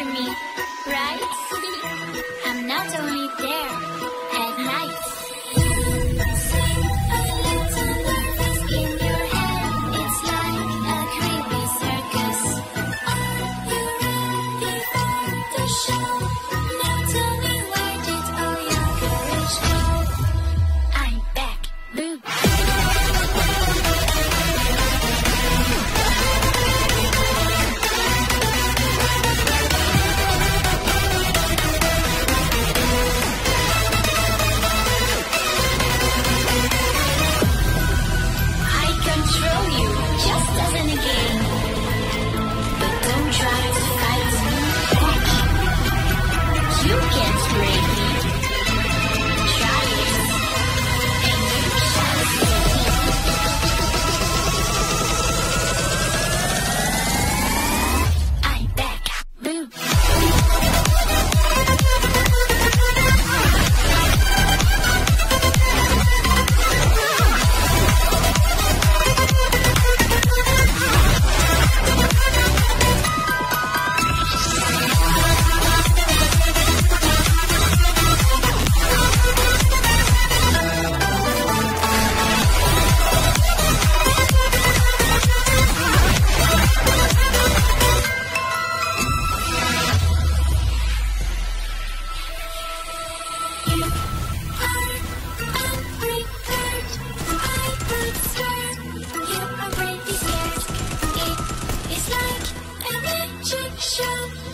hear me, right? I'm not only there at night. Sing a little nervous in your head. It's like a creepy circus. Are you ready for the show? Now tell me, where did all your courage go? I'm back, boo. Control you, just as in a game. But don't try to fight me. You can't break me. Try it, and you shall see. I'm back, boom. Show.